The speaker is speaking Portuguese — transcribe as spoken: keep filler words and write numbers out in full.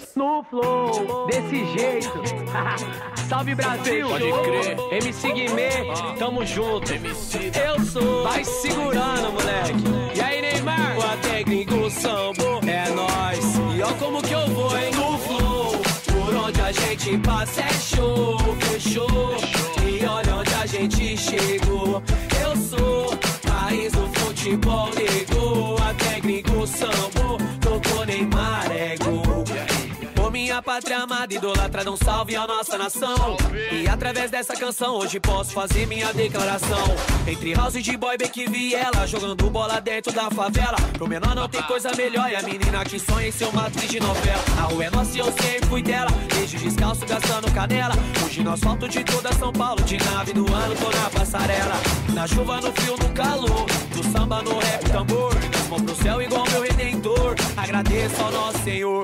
No flow, desse jeito. Salve Brasil, pode crer. M C Guimê, tamo junto. Eu sou, vai segurando, moleque. E aí, Neymar? O até gringo sambo, é nóis. E ó como que eu vou, hein? No flow, por onde a gente passa é show, fechou. E olha onde a gente chegou. Eu sou país do futebol, negou. Até gringo sambo, tocou Neymar, é gol. Minha pátria amada, idolatrada, um salve à nossa nação. E através dessa canção hoje posso fazer minha declaração. Entre house de boy, Beck e Viela, jogando bola dentro da favela. Pro menor não tem coisa melhor, e a menina que sonha em ser uma atriz de novela. A rua é nossa e eu sempre fui dela, desde descalço gastando canela. Hoje no asfalto de toda São Paulo, de nave do ano tô na passarela. Na chuva, no frio, no calor, do samba, no rap, tambor. Das mãos pro céu igual meu redentor, agradeço ao nosso Senhor.